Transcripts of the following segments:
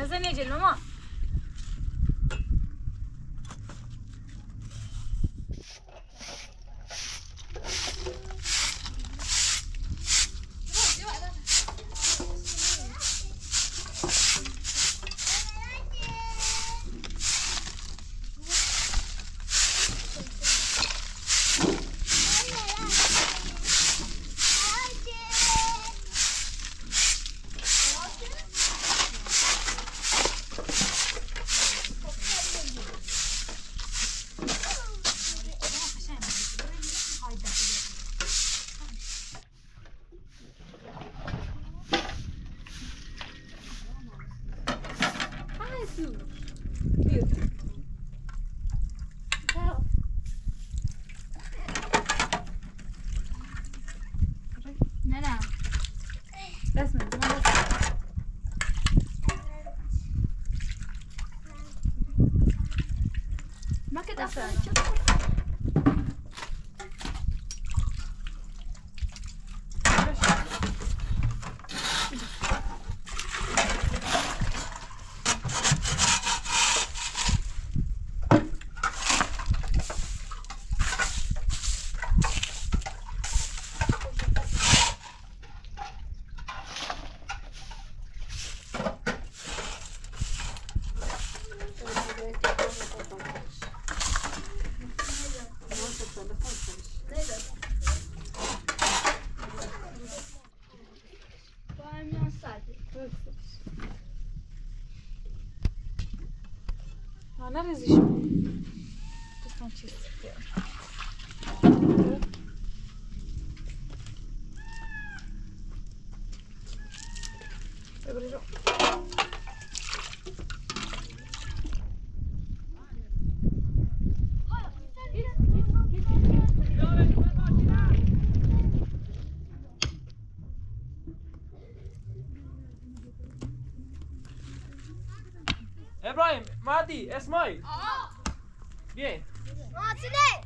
بزن يا جل ماما Она разрешила. Тут там чисто. Добре. ابراهيم مهدي اسماعيل بیاین ماتنه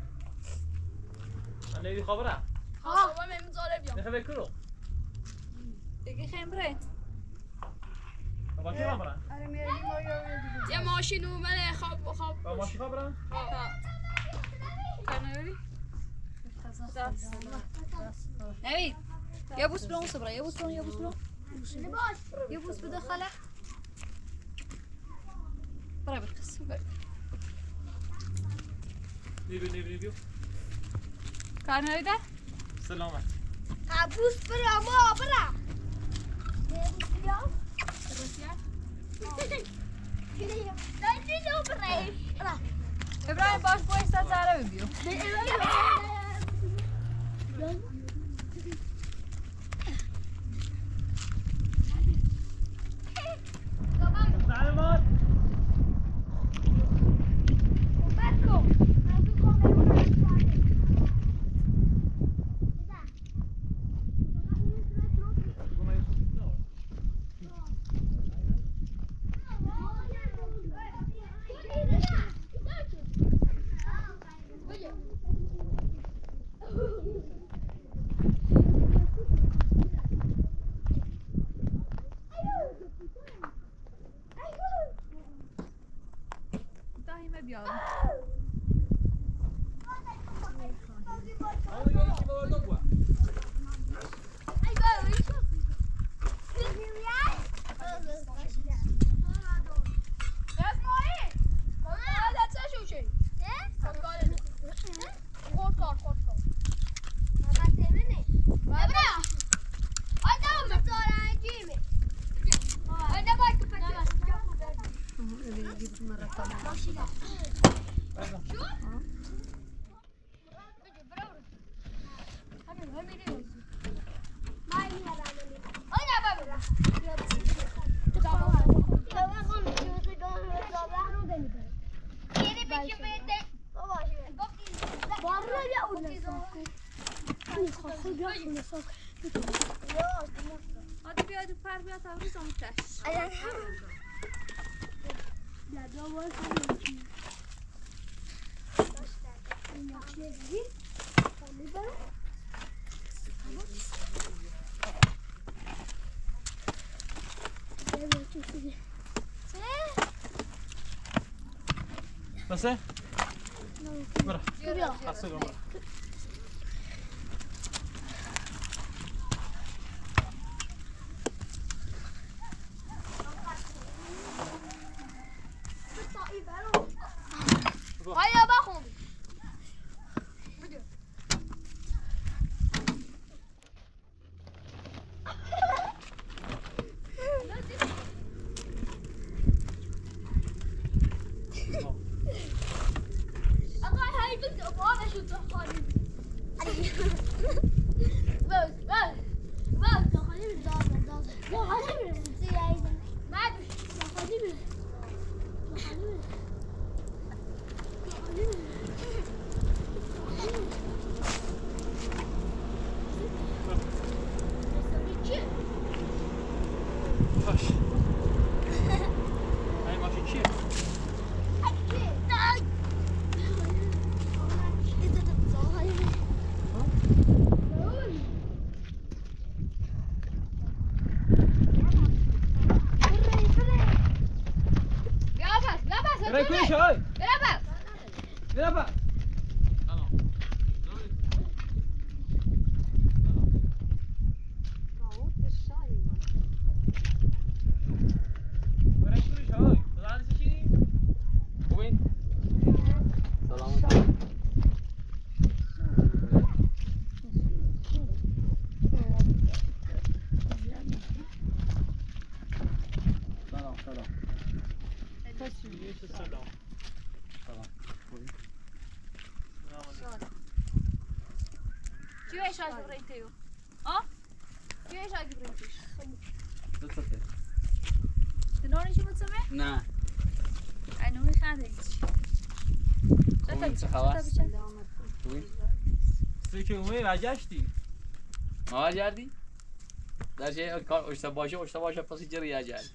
انا خبره بابا من زاره بیام نخبه کرو دیگه خمره بابا کی خبره آره میریم ما یه ماشین اومده خواب با ماشین خبره کناری نوید یه بوس برام صبره یه بوس برام یه بوس بده خاله برای بکس نیو کار نویده سلامت عبوس برا ما برا ابراهیم باش باید ساعت زهره ببیو سلامت داهیمه بیارم Hadi bir hadi parbiya tavrı sonuçta. بسه؟ برا خاصه برا هيا بخون باش هاي ماشي چیه؟ برای کویش های برای با چی ویش آگی برایتیو؟ آه؟ چی ویش آگی برایتیش؟ تنونیشی متسمه؟ نه اینو میخنده ایچی خوبی چه خواست؟ خوبی؟ سوی که اومه برگشتی ما جردی؟ در چه کار اشتا باشه پسی جری جردی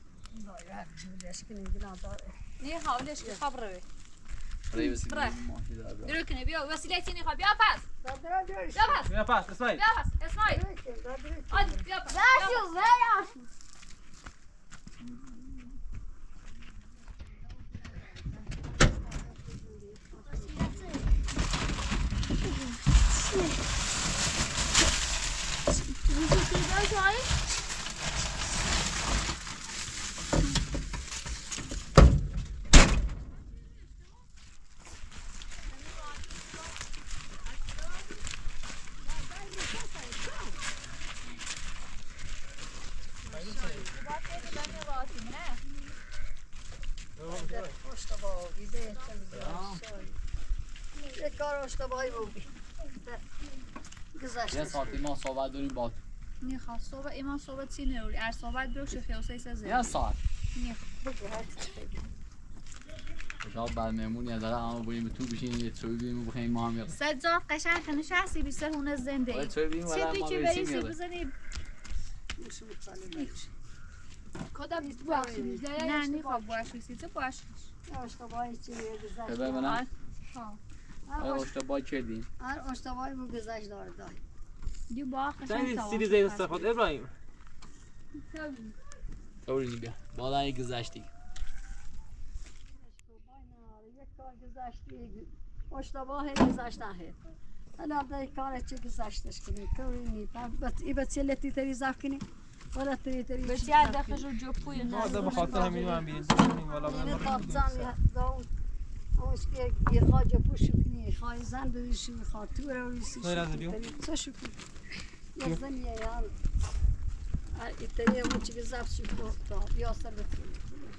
نه حاولش که خبره بی برای بسی برای. ماشی دار برای برو کنه بیا وسیله تینی خواه بیا پس بیا پس بیا پس اسماعیل بیا پس اسماعیل آدی بیا پس یه ساعتی ما صحبت داریم با نه خواه صحبت ایمان صحبت چی نرولی ار صحبت برو شخی و سیسه زیر یه ساعت نه شاید بعد مهمونی از داره همه بریم به تو بشین یه چوی بیم بخیم ما هم یه سجاد قشنگ کنش هستی بیشتر هونه زنده باید چوی بیم چه ولی ما پیچی برسیم بریسی یاده بزنی کدام نیست بخشی نه نیخواه باش بیسی تو باش ببر منم ها آیا اشتا باید کردیم اشتباهی بو گذشت دارد دیو با قشنگ سنگی تواش سیری زید استفاد ابراهیم اولی بیا بالا یک گذشتی یک کار گذشتی اشتباهی گذشته هست حالا در کار چی گذشتش کنی طوری نی ای بچه لطی تری زف کنی ولا تری بچه از دخش رو جو پوی ما ده بخاطر همین من بیریم والا اینه من تابزن داون اونش که یه خواجه پوش کنی خواهی زن بریشی خواهی تو رویسی غیر از بیو چه شکر یه زن یه یال ایتری اون چی که زفت شکر تا بیاستر بکنی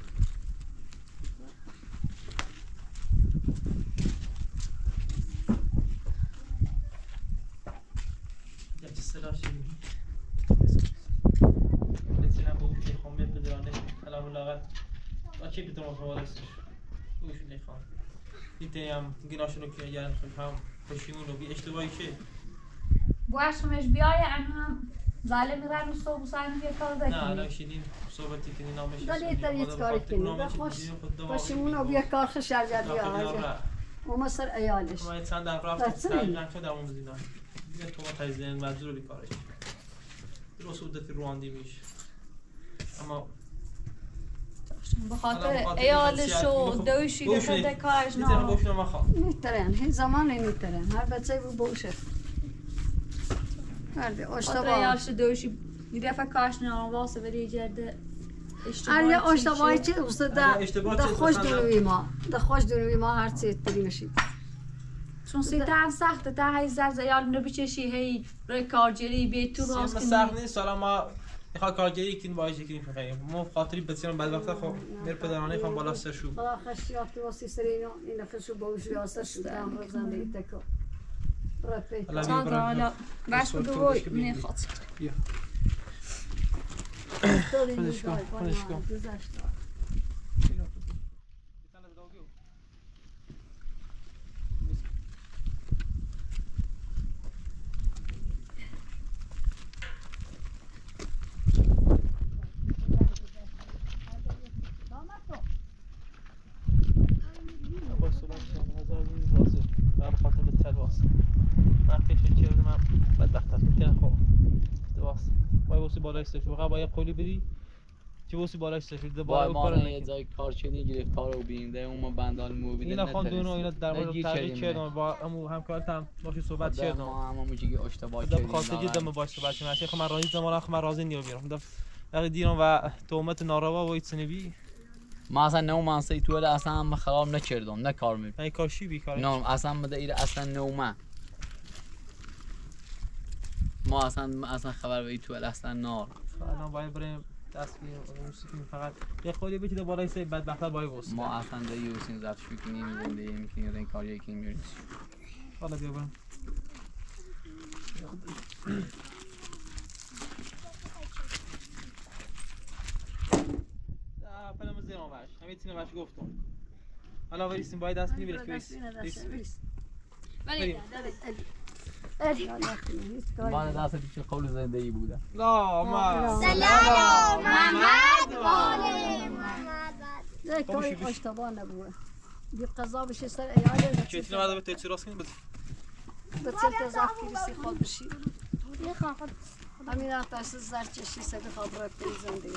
یه چه سراشی بسیار با اون که خواهم بدرانه کلام لاغت و چی بتونم خوالستش اوشون نخوام دیدم گناشونو که یارن خیلی هم پشیمون رو بی اشتباهی شه باشمش بیای هم ظالم میرن و صبح سایم یه کار نه دکنی الان شدیم صحبتی که نامش دلی تر هیچ کاری کنی خوش پشیمون رو بیا کار خشر جدی آجه اما سر ایالش ما چند دفعه رفتیم تقریبا شد همون زینا دیگه تو ما تایزین مجبور بیکارش درست مدتی رواندی میشه اما بخاطر عیالش و دویشی دفعه کارش میتونم نه باشم ما خواه میترن هیچ زمانی میترن هر بچه بو بوشه مرده خاطر اشتباه عیالش دویشی دفعه کارش نه واسه ولی جرده اریا اشتباهی چی دوست ده اشتباه ده چیه؟ خوش مثلا- دونوی ما ده خوش دونوی ما هر چی تری میشید چون سیتن سخته تا هی زرز عیال نبچشی هی روی کارجری بیت تو راست سیم سخت نیست حالا ما میخواد کارگری کنیم باید کنیم فقط ما خاطری بسیار بعد وقتا خب میر پدرانه خواهم بالا سر شو خدا خشیاتی واسی سرینو این نفسو بوشی آسر شد هم رو زنده تکو رفت حالا تا بیا حالا بس بسور بگو کردش که وای ببینی. نخواد خودش کن خودش کن بالای سر شو باید قولی بدی چه واسه بالای سر شو ده وای بالا ما کار نه یه جای کارچینی گرفت کارو بینده اون ما بندال موبیل اینا خان دونو اینا در مورد تغییر کردن با امو همکارتم باش صحبت کردم ما هم میگی اشتباه ده کردیم بخاطر جدم باش صحبت کردم شیخ من راضی زمان آخر من راضی نیو بیرم ده اگه دیرم و تومت ناروا و ایتسنبی ما اصلا نو من تو اصلا هم خراب نکردم نه کار می ای کارشی بیکاره نه اصلا بده ایر اصلا نومه ما اصلا خبر به تو اصلا نار الان باید بریم دست بگیریم موسیقی فقط یه خودی بگید بالای سر بدبخت باید واسه ما اصلا ده یوسین زفت شو کنیم زنده میکنیم این کاری کنیم میریم حالا بیا بریم فلم زیر آمش همه تینه باش گفتم حالا وریسیم باید دست بگیریم ولی ما دست پیش قول زنده ای بوده لا ما سلام محمد ده کاری اشتباه نبوه دی قضا بشه سر ایاله چطور بعد به تیتر راست کنیم بچه تزاف کریسی خود بشی همین آتش زرچشی سبی خبره پی زنده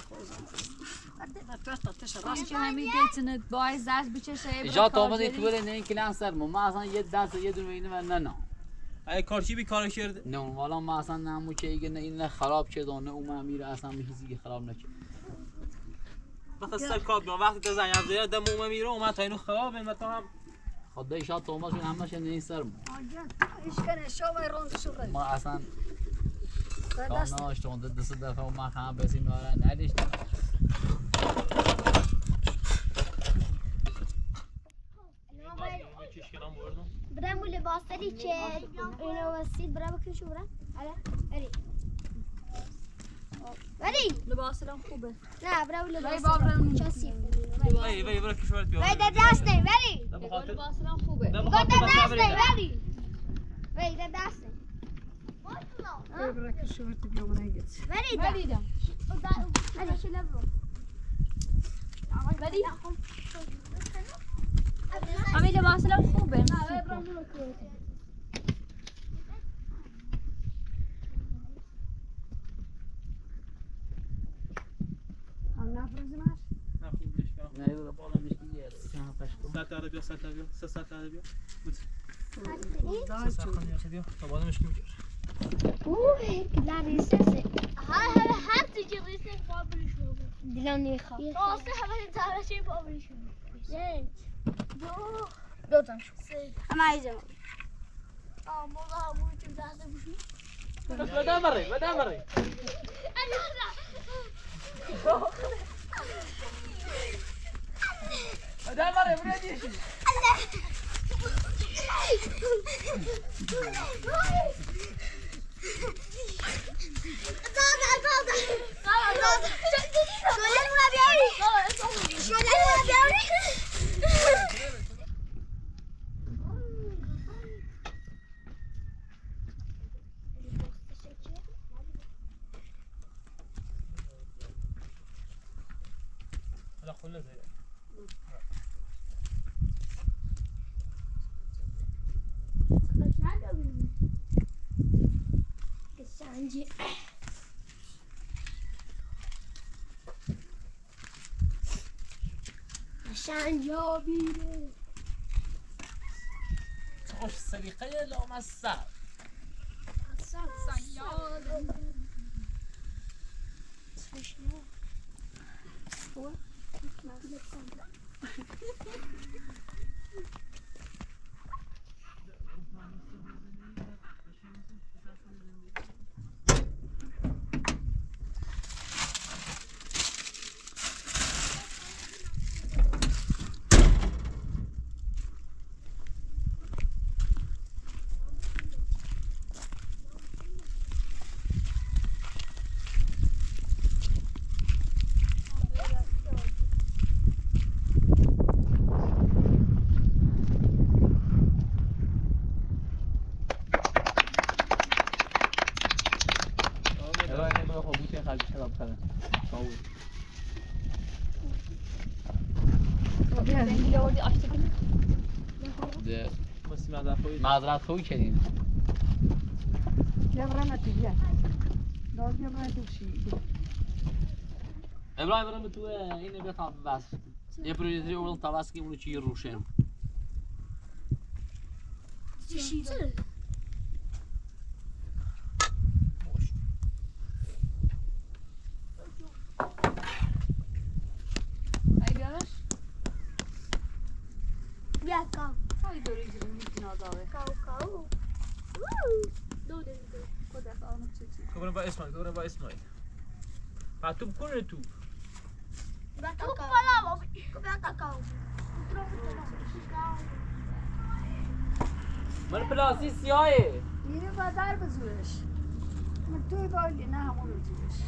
خود که همین دیتنت باید دست بچشه جا تو بده تو نه این کلان سر ما اصلا یه دست یه دونه اینه و نه ای کارچی بی کار کرد نه والا ما اصلا نمو چه ایگه نه این خراب شد و نه اون میره اصلا هیچی که خراب نشه وقت سر کار بیام وقتی تزنی از دیگه دم میره و من تا اینو خرابه و تو هم خدای شاد توماس همش نه سر اشکنه شو روند شو ما اصلا دست کاناش تو دست دفعه ما خام بزیم میاره ندیش برم لباس داری چه اینو وسید برم بکن شو برم اری ولی لباسم خوبه نه برم لباس بابرم چاسی وای برو کشورت بیا وای دست نه ولی لباسم خوبه دست نه ولی وای دست نه برای شو تو بیام نگیت ولی دا ولی شو لبرو ولی همین لباسم خوبه هم نفرزی ماش نه خوبش کن نه یه بالا میگیره سان پشتو ساعت بیا ساعت بیا 3 ساعت بیا بود دار ساعت خانم بیا تا بعد مشکی میگیر لا ریسه هر چیزی ریسه بابلش رو دیلم نیخواد راسته همه تارشی بابلش رو یک دو تا شو اما ایزم مولا همون چیز دسته بشی بدم بره حالا خله زیر Sanji. شنجابیره خوش سلیقه لامصب معذرت خوی کردیم ابراهیم برم تو این بخواب بس یه پروژه اول تواس که اونو چی روشن ای بیارش بیا کاو های دوری جیرم میتونه آزاده کاو دو خود از آنو چی كبرنا بقى اسماعيل كبرنا بقى اسماعيل هتوب كل توب تو بالا بابی بیا کاو من پلاسی سیاهه اینو بازار بزورش من توی بالی نه همون بزورش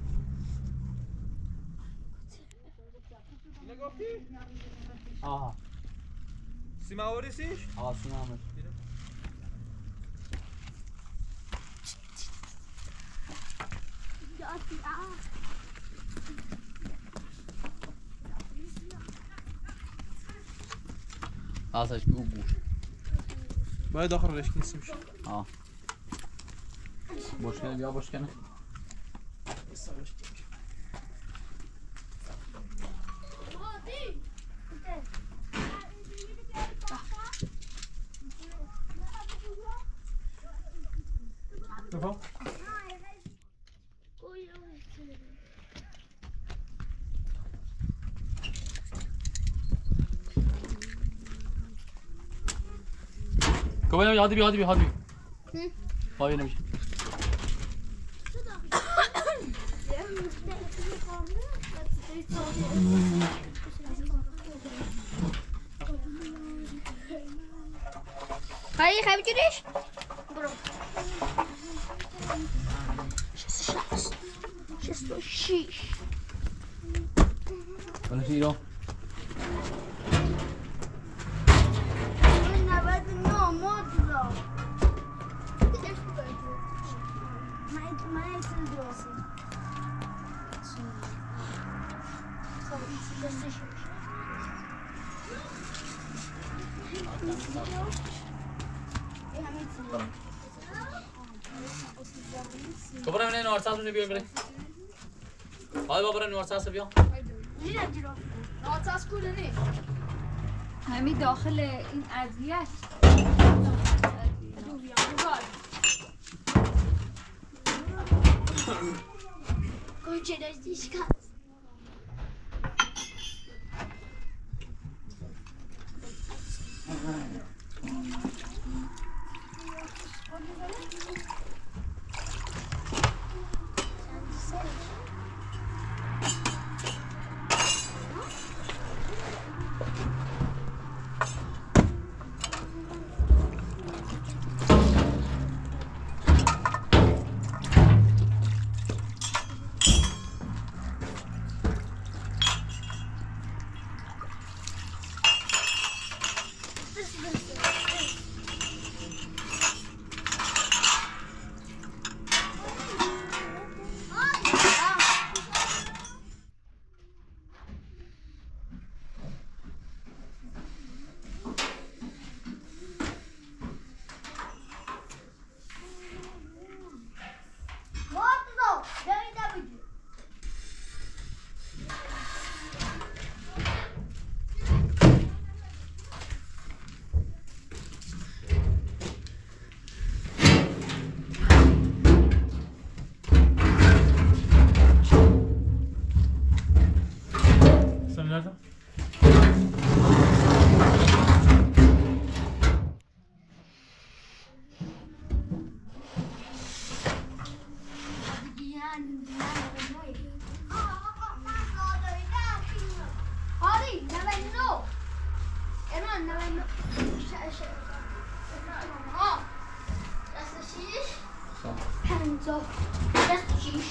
آها سيما وريسيش آسون آمد آساش بو بوش باید آخر رشک نیستیمش آه boş gene ya boş gene. Tamam. Kovalım hadi bir. Hayır neymiş? Hayır, heb je dus? Bro. 6. Wat is hier dan? Kopra मैंने north south में भी करे हाय बाबा north south से भी ناچاس کولنی همین داخل این اذیت Kończę na dziśka. هذه 99 ايمان 99 66 66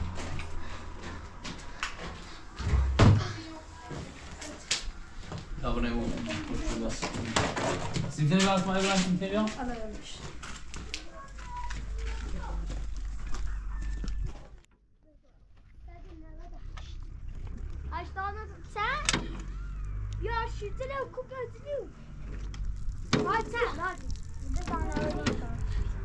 Dobra, eu puxo assim. Se entendeu as mais lá, entendeu? يا شفت له كوبايه اليوم هاي تعال هادي بدك على النقطه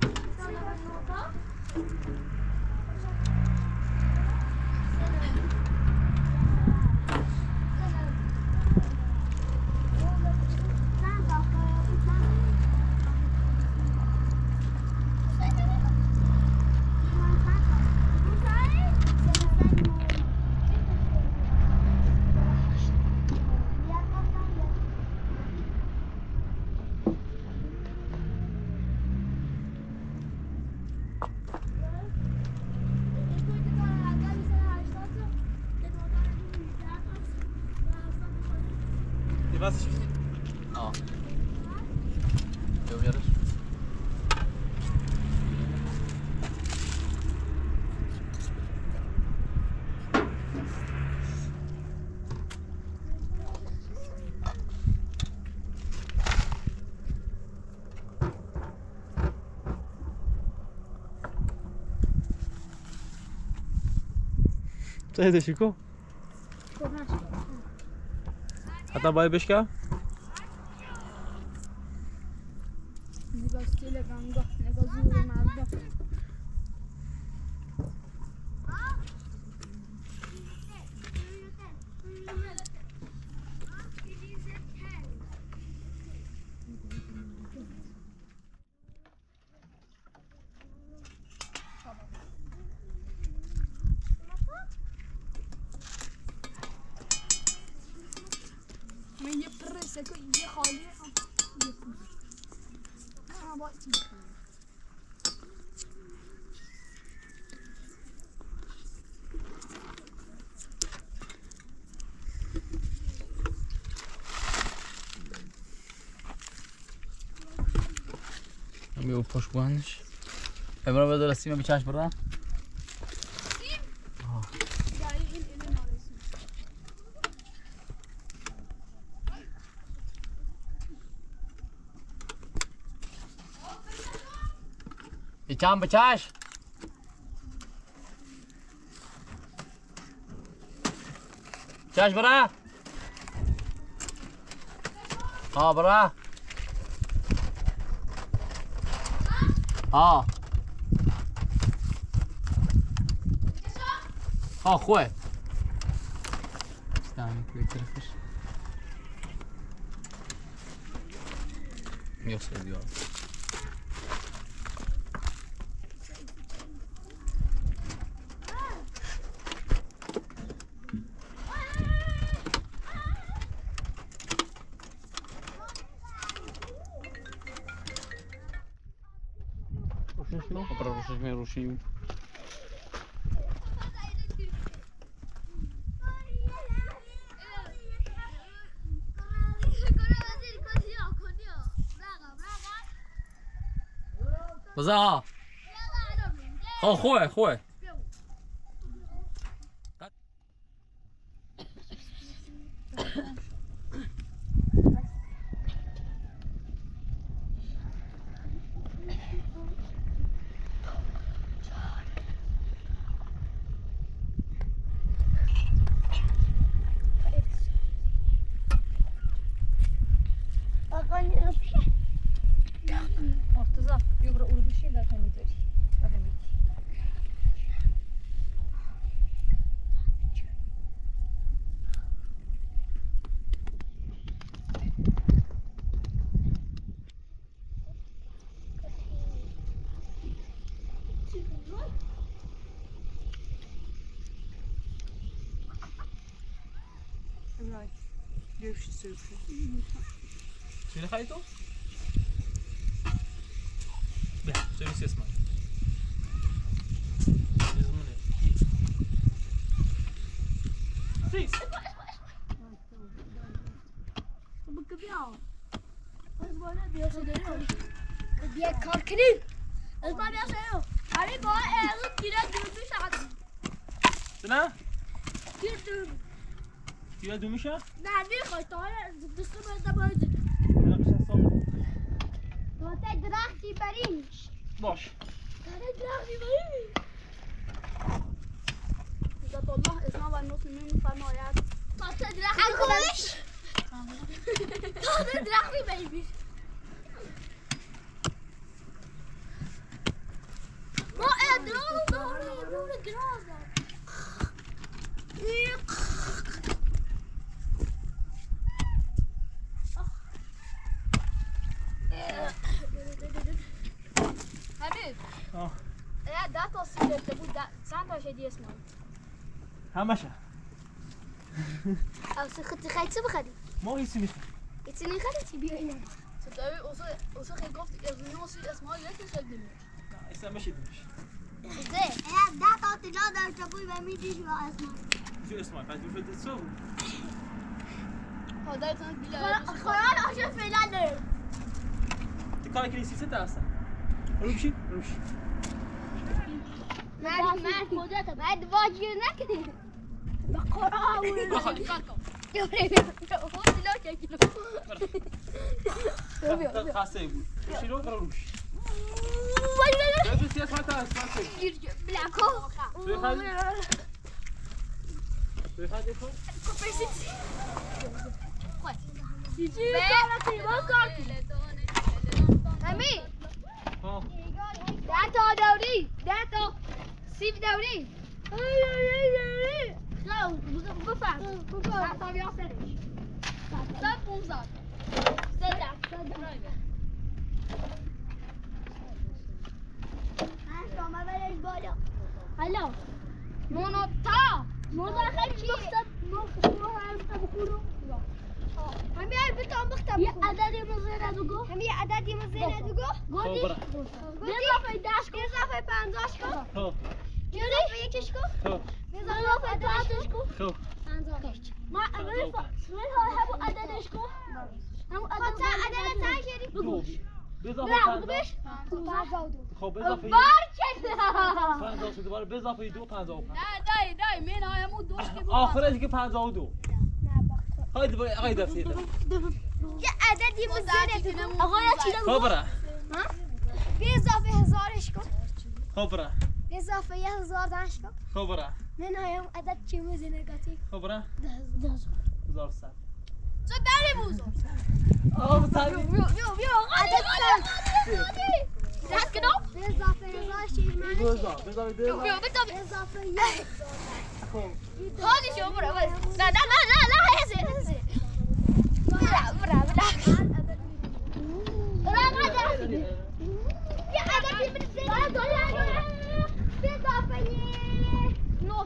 Die was ich. Ó. Eu vejo. Cześć, Siku. حتى باي بشكا نگاه استیل گنگاه نگاه زور مردم من یه پرسه که یه خالیه یه پرسه باید Meu pois guanes. Agora vai dar acima bichas para lá. Bicham bichas. Bichas para lá. Ah, para lá. اه خوي استنى كوي ترفش يوصل ديال Para vocês verem o roxinho. Mas ah, خوي Ortaza yubra urgushi da hamiddir. Hamid. Right. Görüşü sürüşü. شنو خايتو؟ به سوي اسمه يزمني فریز بیا کار کنیم از ما بیا سیو علی با از دیره دو ساعت نه گیر دیگه دو میشه نه نمیخوای تا دستم از باید تا درختی بریمش باش درختی بریمش عزت الله اسمع و المسلمین میفرماید تا درختی تا درختی بریمش ما ادرار داریم نور گراز حبیب آه. ده تا سیب گرفته بود چند تاش هدیه اسمه همشه از خیلی چه بخری؟ ما هیچی نیست ایتی نخری چی بیا اینا ستایی اوسه خیلی گفت از نوسی اسمه یکی خیلی نمیشه ایسا مشید میشه ده تا تجا داشته بوی و میدیش و اسمان شو اسمع پس بفرد سو خدایتون بیلا خیال آشد فعلا داریم تی کار کنی 300 هستن روشی من خودت باید واجگیر نکنی به قرآن بخواد خود بیلا که کلو خاصه بود روشی رو برو روش وای بس سیاست ما تا اسمع بلاکو توی خالی کن همین ها 10 تا دوری 10 تا سیب دوری بفهم تا بیا سرش 15 هلا مونوتا موضوع خیلی مختب همه بتام مختب یه عددی مزینه بگو همه عددی مزینه بگو گودی اضافه 10 کن اضافه 50 کن خب اضافه یکش کن خب اضافه 5 کن خب 50 ما همون عددش کن همون عدد تاجری بگو بضافه خب بضافه بار 50 شد دوباره بضافه 2 55 نه دای من همون دوست که آخرش که 52 هاي دبي غايده في ده یه عددی مزینه بگو آقا چی بگو خبره به اضافه 1000ش کن خبره به اضافه 1000 داش کن خبره من هایم عدد چی مزینه گاتی خبره 1000 سال تو داری بوزو آه بتاعي بیا عدد رد کنم به اضافه 1000 چی معنی بضافه بیا اضافه 1 خب خالی شو برو لا هزه برا یه عددی مزینه به اضافه 9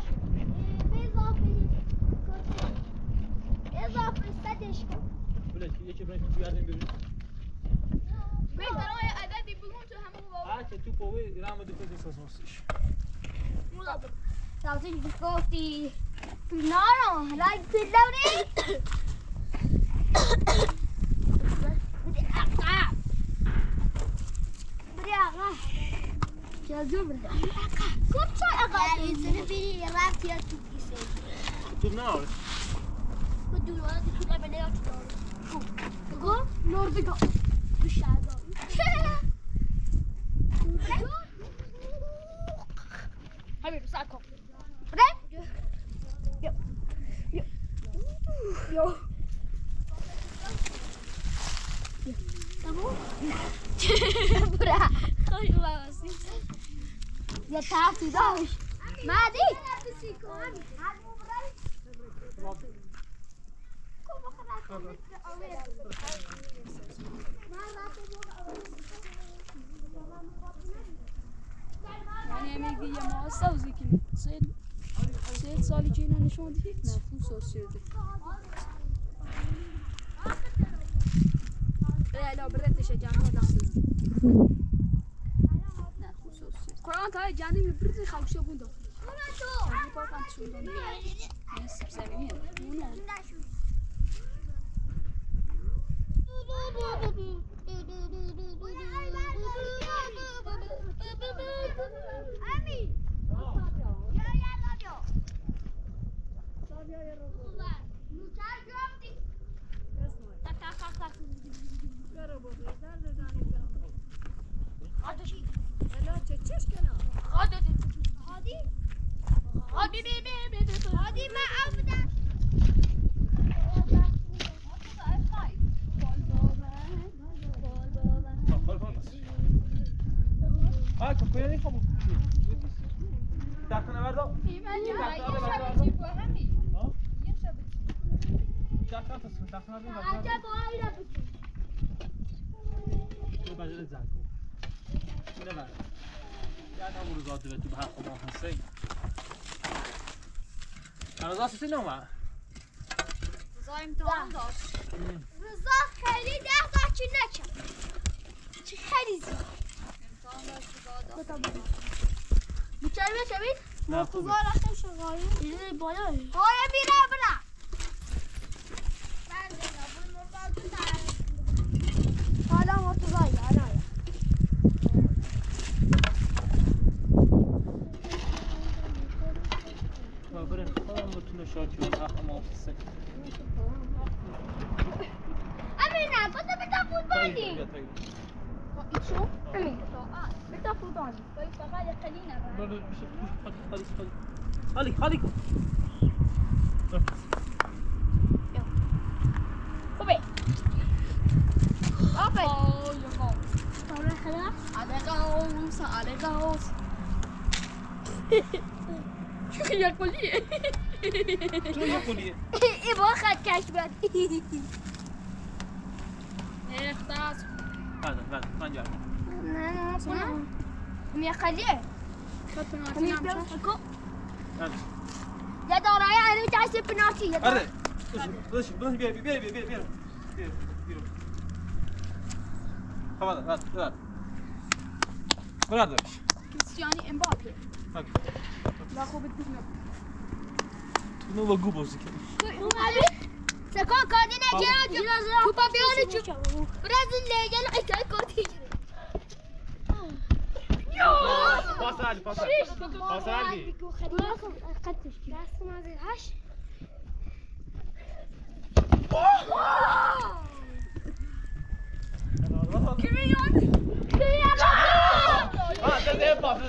به اضافه 100ش کن بلاش یکی برای تو یادم ببین بهتره عددی بگون تو همون بابا آچه تو پوی رام دو کدوم سوسش Salsicha biscotti. No, like pillory. Briaga. Ya zubra. Kucha aga. Seni biri rap ya tukise. تو نه بدون ولا تكون عملية تدور. Go Nordica. بالشعب. حبيبي ساعتكم Yo. Bra. خیلی باباسی Ya تعرفي داش. ما دي. یعنی میگی یه ما سوزی کنی سه سالی که اینا نشون دید نه خوب شده لا برتش جانو داخل نه خوب شده قرآن تا جانی برت خوشه بود نه تو پاکن شده نه سبسری هادي ما عبده ها كوكويني خمو تاكل نبردو رضا سنوما رضا امتحان داشت رضا خیلی 10 تا چی نکرد چی خیلی زیاد امتحان داشت بچه شوید مرتضی رفتم شغالی اینه بالا های بیره برا من دیگه بول مرتضی تعریف حالا مرتضی حالا برن خودم بتونه شاکی و اخم آفیسه امینه بتا فوتبالی ایشو امین بتا فوتبالی باید فقط خلینا برو خالی خوبه آفه شو يا كلية تو یه کلیه ای با خط کش بد اختص بعد من جا نه می خلیه می بيمسكوا يا دورة يعني تعسي بناتي يا آره دورة بلش بیا خلاص بعد بردارش كريستياني امبابي لا خوب الدنيا تو نو بگو بازی کنی سكون كودينا جيرو كوبا بيانو تشو برازيل ليجل ايكاي كودي پاس علی خدتش بس ما زيدهاش زي پاس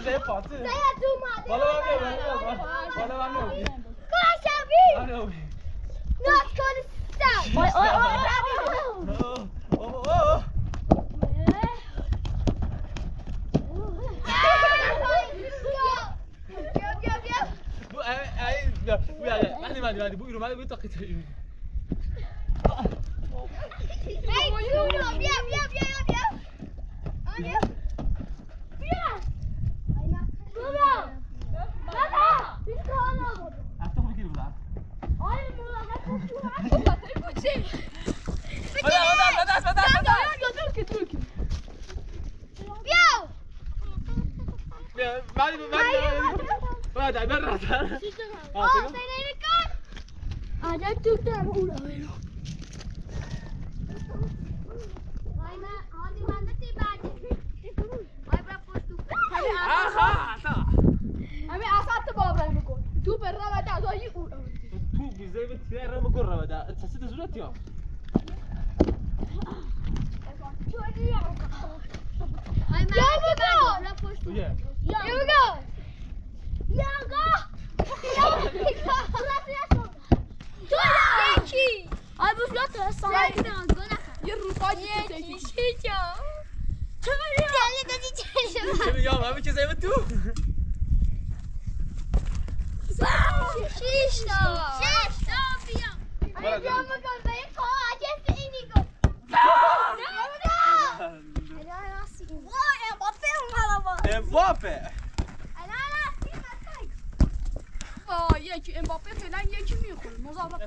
يجي امبابي فعلا يجي ميخل مزابط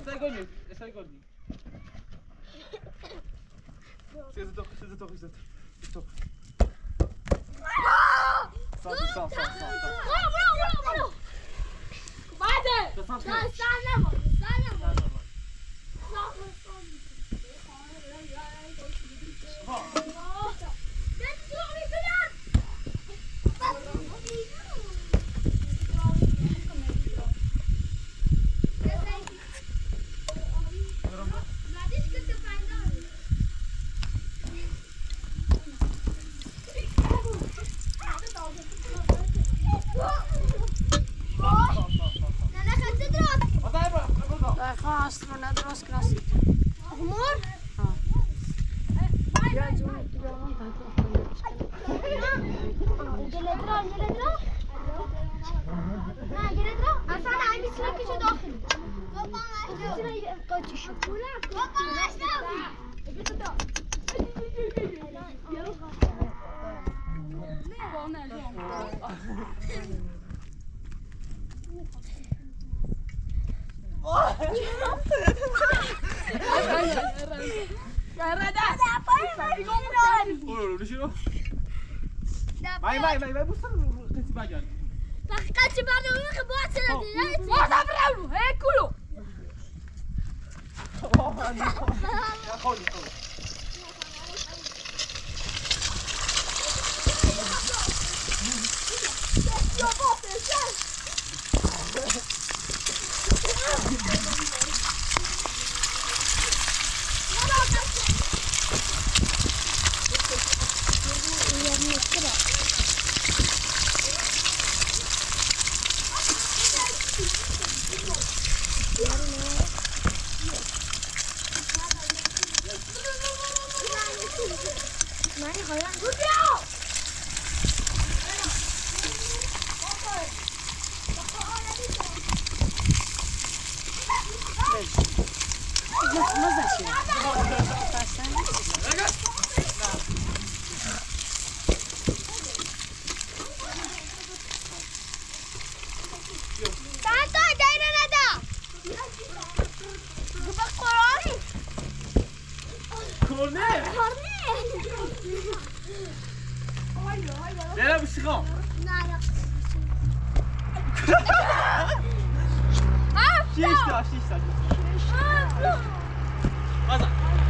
ماست رو ندرست کراسی حمار یا جون دیگران جلدرا نه جلدرا اصلا عندي سلاكي شو داخل بابا قاعد شو بابا ماي بوصل قلت باجان فقط بعد ما خبات سنه ما تبرعوا هيك كله يا خولي لا بالشغام شيشتا ماذا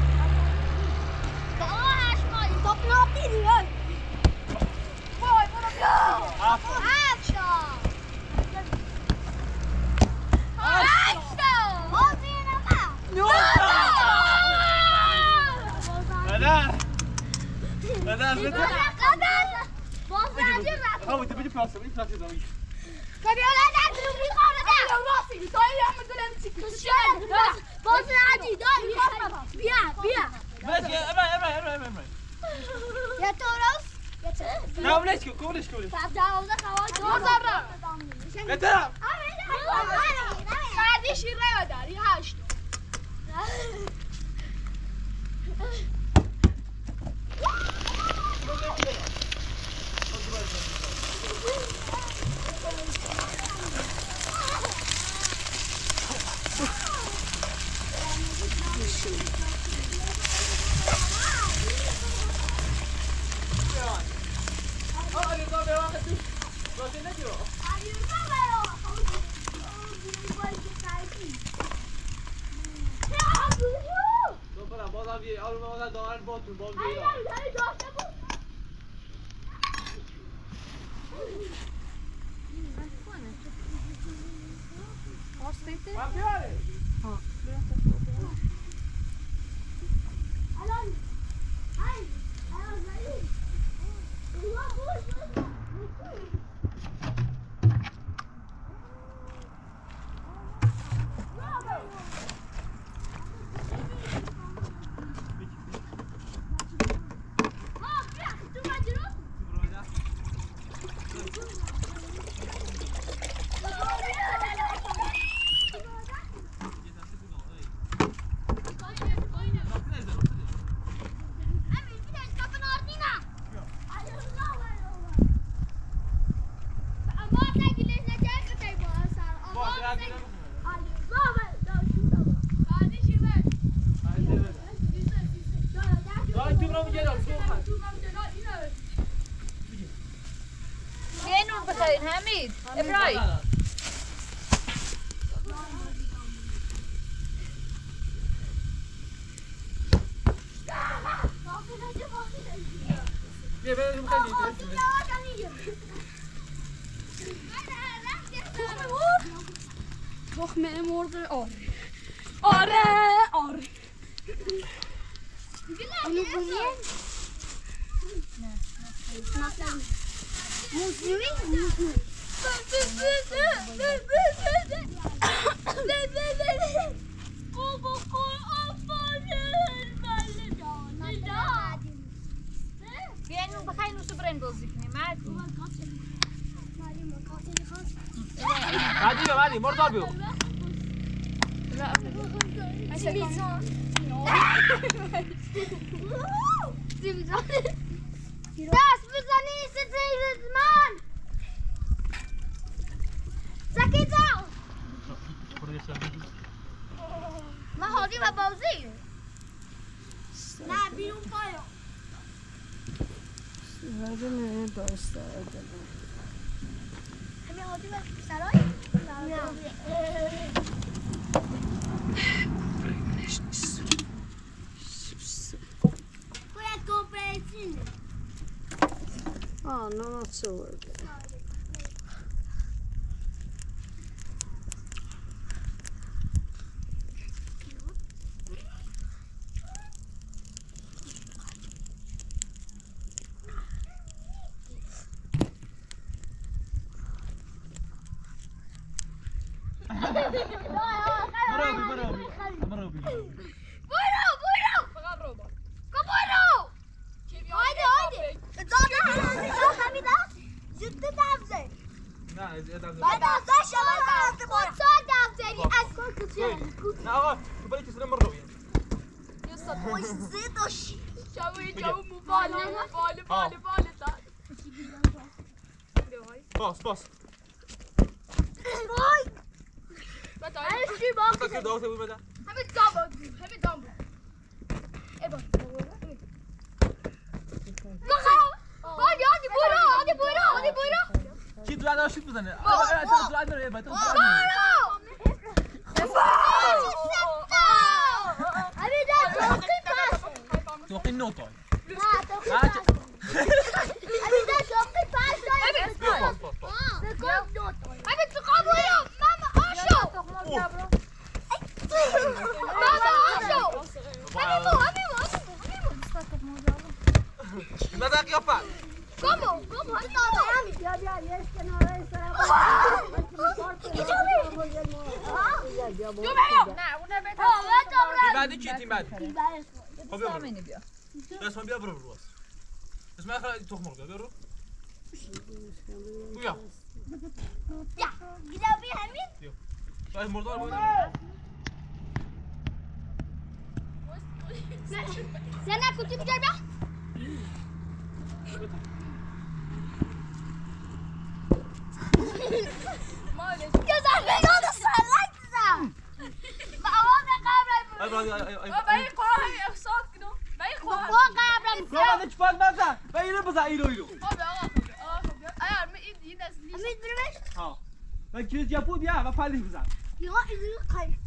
حميد ابراهيم تخمه مرغ آره اونو بومین نه موزنوی بعدي مردار بيو دست بزنی ستیر زمان سکیتا ما هادی و بازی نه بیرون پایا نه درسته همین هادی و سرای؟ نه باید کوپریشن no, not so good. باس چی تو عداش شوت بزنه تو عداش نره تو توقي النقطة ماذا يفعل؟ تیم بعد خب بیا اسم بیا برو برو اسم آخر تخمر بیا برو بیا گیدا بی همین شاید مردار بود زنه کتی بیار بیا گذار بگو سرک زن ما آواز قبرم كمان تشفال ماذا؟ بينه بزا إيلو إيلو. امید برمش ها. من كيس جابود يا ما فعلي بزا. یا ایزی قای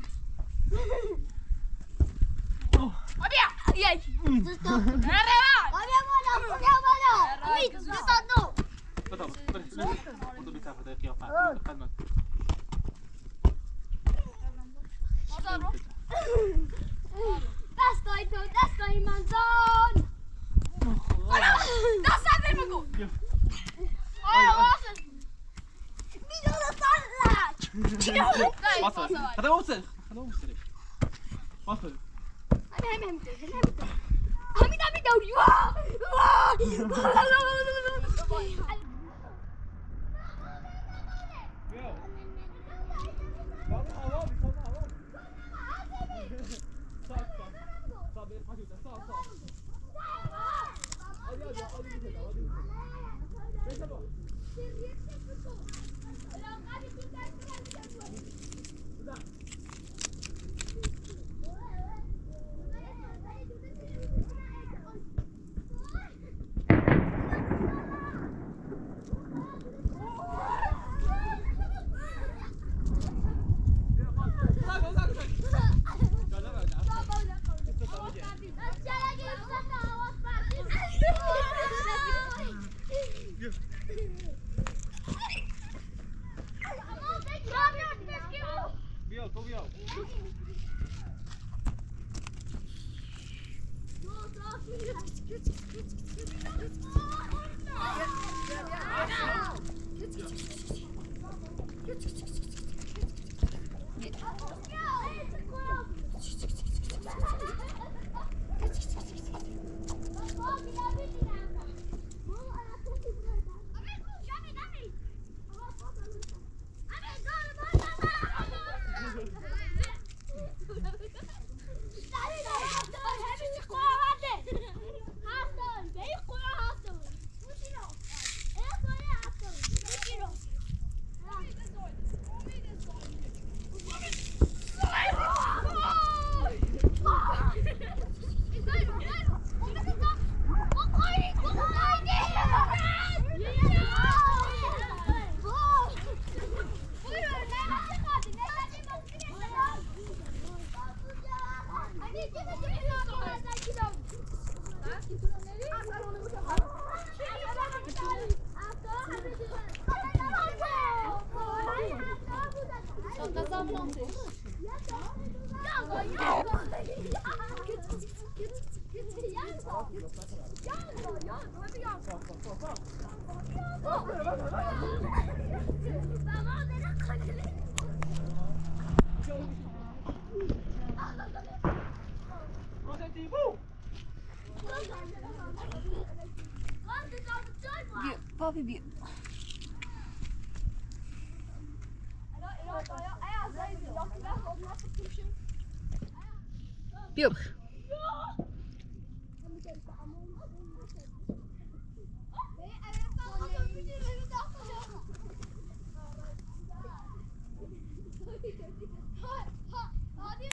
امید بزن نو دستای تو دستای من زن دستم بگو میدونه سرک وصل. هذا وصل. هذا وصل. وصل. همین دوری Papi بيو بيو